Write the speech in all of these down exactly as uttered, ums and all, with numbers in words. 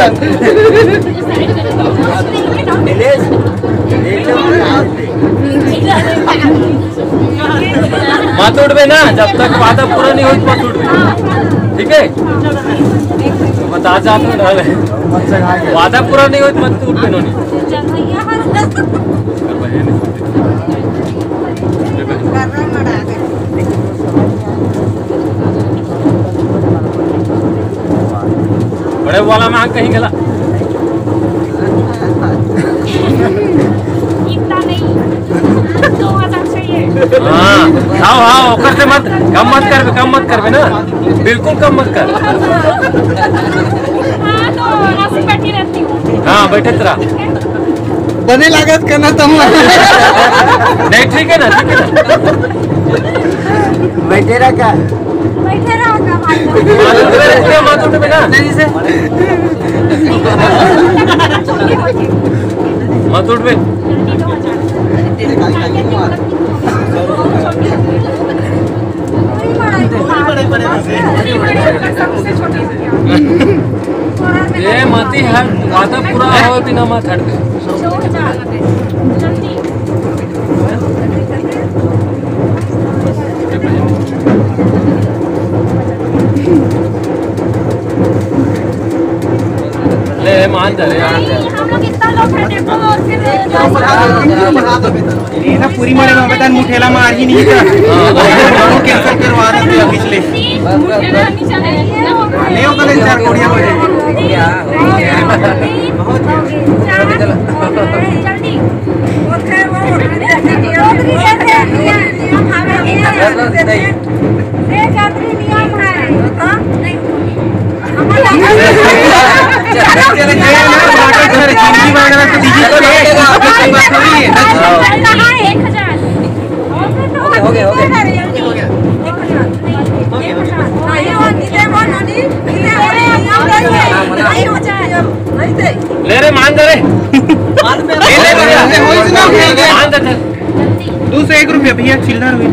मत उठबे ना, जब तक वादा पूरा नहीं हो मत उठबे, ठीक है? बता जा तो डाले वादा पूरा नहीं हो मत उठबे नोनी। बड़े वाला में कहीं गला इतना नहीं, दो हजार चाहिए। हाँ हाँ हाँ ओकर से मत कम मत कर कम मत कर ना, बिल्कुल कम मत कर। हाँ तो ऐसे बैठी रहती हूँ। हाँ बैठे तेरा बने लागत करना तुम नहीं, ठीक है ना, ठीक है ना। बैठे रहा क्या बैठे रहो का भाई। मत उठबे ना, मत उठबे। ये मती हट वादा पूरा हो बिना मत हट दे। ले मान जा रे, हम लोग इतना लोग हैं देखो, और फिर ये ना पूरी मरे में बता मुठेला मार ही नहीं था। कैंसिल करवा रहे थे पिछले ले होता ले चार कोड़ियां हो जाएगी। जल्दी एक हजार हो गया हो गया ले रे मान दे रे, मान दे दो सौ एक रुपया भैया चिल्लर हुई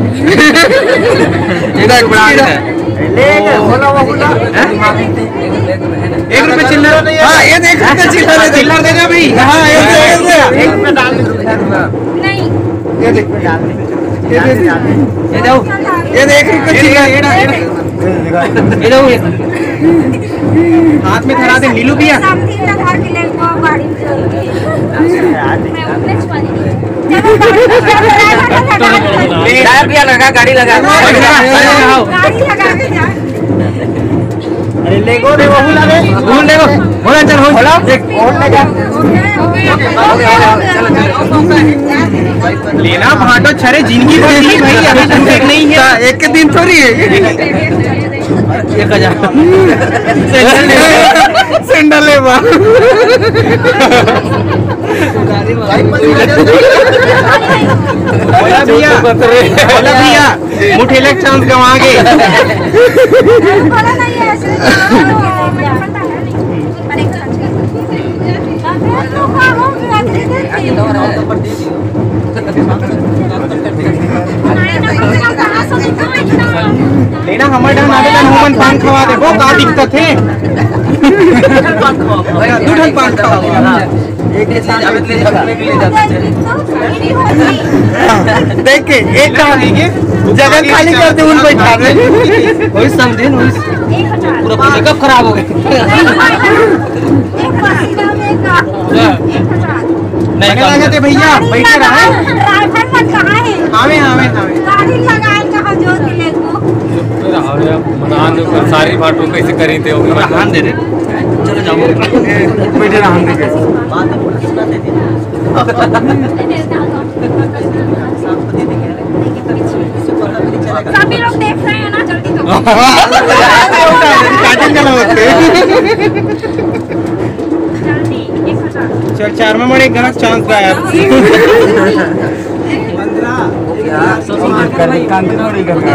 एक रुपये चिल्लर। हाँ ये देख चिल्लर चिल्लर देगा भाई। हाँ एक रुपये डाल नहीं, ये देख ये दो ये देख रुपये चिल्लर ये दो हाथ में धरा दे नीलू भैया। लगा गाड़ी लगा अरे लेगो रे वहू लगे भूल देखो बोला चल हो बोला एक और ले जा लेना भाटो छरे जिंदगी भर दी भाई, अभी तक देख नहीं है, एक के दिन थोड़ी है। एक हजार सेंडल ले बा बोला भैया बोला भैया मुठेले चांस गवा गए। लेना हमारे डाल आगे डाल हुमन पान खवा दे, वो का दिक्कत है। दूधन पान खवा एक ले जाते देख के एक कहा लेंगे जगह खाली कर दे उन बैठा दे वही समझे न पूरा मेकअप खराब हो गया। नहीं लगाते भैया बैठे रहे ड्राइवर मत कहाँ है? आवे आवे आवे गाड़ी लगाए कहाँ जो दिले को मनान सारी बातों कैसे करी थे होगी हान दे दे चलो जाओ बैठे रहा हान दे कैसे बात तो पूरा सुना दे सभी लोग देख रहे हैं ना, जल्दी तो काटन चला होते जल्दी एक हजार चल चार में मरे ग्राहक चांस का यार करने कांति थोड़ी करना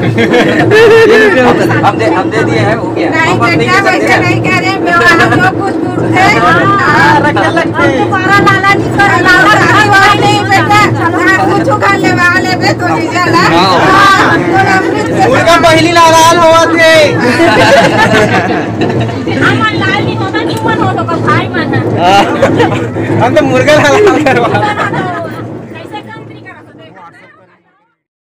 हम दे हम दे दिए हैं, हो गया। नहीं बेटा वैसे नहीं कह रहे व्यवहार हम लोग कुछ दूर थे रखे लगते तुम्हारा लाला जी का लाला जी वाला नहीं बेटा कुछ खाने वाले पे तो नहीं चला उनका पहली लाल हुआ थे। हमारा लाल नहीं होता क्यों मन हो तो भाई मन हम तो मुर्गा लाल करवा